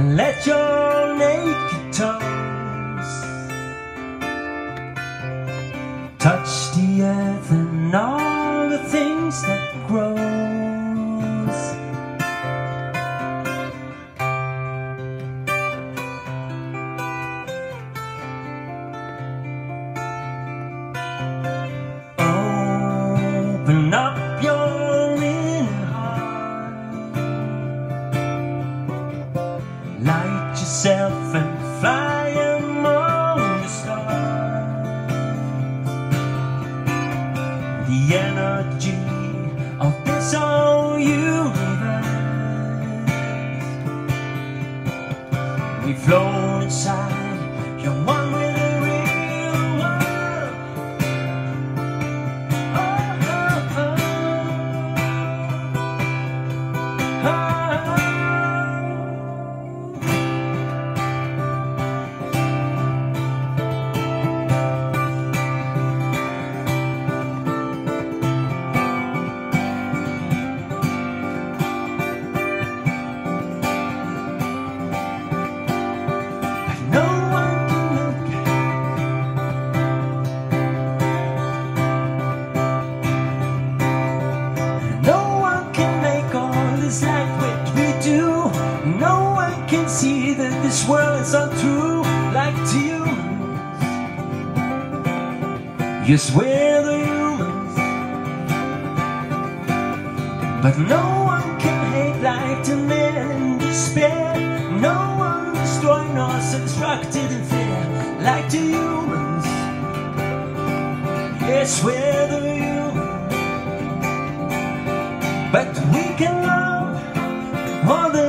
let your naked toes touch the earth and all the things that grows. Open up your inner heart, light yourself and fly among the stars. The energy of this whole universe, we float inside, you're one with the real world. No one can see that this world is untrue like to you. Yes, we're the humans, but no one can hate like the men in despair. No one destroying us and destructed in fear like the humans. Yes, we're the humans, but we can love more than